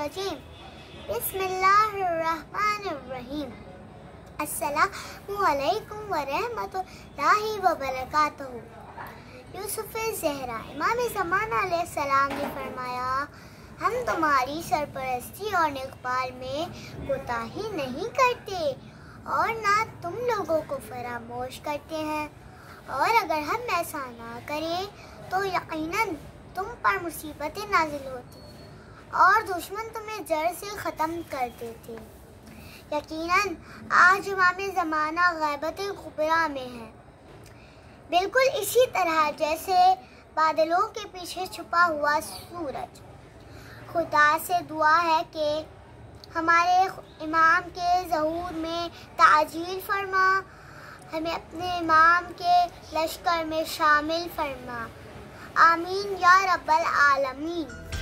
रजीम बिस्मिल्लाहिर्रहमानिर्रहीम अस्सलामु अलैकुम व रहमतुल्लाहि व बरकातुहू। यूसुफ ज़हरा इमाम ज़माना अलैहिस्सलाम ने फरमाया, हम तुम्हारी सरपरस्ती और देखभाल में कोताही नहीं करते और ना तुम लोगों को फरामोश करते हैं, और अगर हम ऐसा ना करें तो यकीनन तुम पर मुसीबतें नाजिल होती और दुश्मन तुम्हें जड़ से ख़त्म कर देते। यकीनन आज इमाम ज़माना ग़ैबत-ए कुबरा में है, बिल्कुल इसी तरह जैसे बादलों के पीछे छुपा हुआ सूरज। खुदा से दुआ है कि हमारे इमाम के ज़हूर में ताजील फरमा, हमें अपने इमाम के लश्कर में शामिल फरमा। आमीन या रब्बल आलमीन।